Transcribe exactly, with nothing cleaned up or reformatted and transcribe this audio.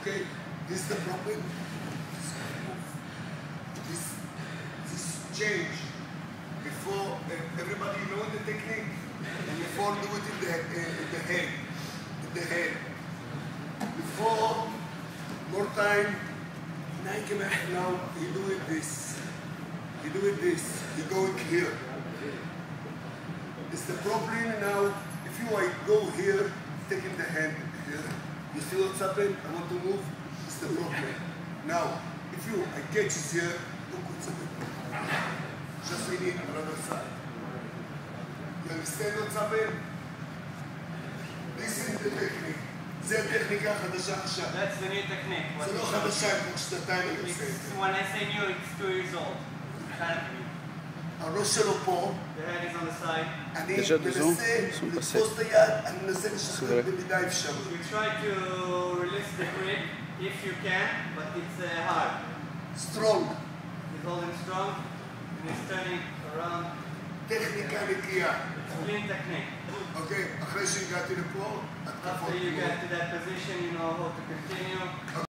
Okay, this is the problem. This, this change. Before uh, everybody know the technique, and before do it in the, uh, in the head. In the head. Before, more time, now he doing this. He doing this. He going here. It's the problem now. If you I go here, taking the hand here, you see what's happening? I want to move. It's the problem. Now, if you I catch it here, look what's happening. Just we need another side. You understand what's happening? This is the technique. זה הטכניקה החדשה עכשיו. That's the new technique. זה לא חדשה, כמו שנתיים אני עושה את זה. When I say new, it's two years old. Kind of new. הראש שלו פה. The head is on the side. אני מנסה לתפוס את היד, אני מנסה לשחרר במידה אפשרית. You try to release the grip if you can, but it's uh, hard. Strong. He's holding strong, and he's turning around. טכניקה נקייה. It's clean technique. אוקיי, אחרי שהגעתי לפה, After you get to that position, you know how to continue.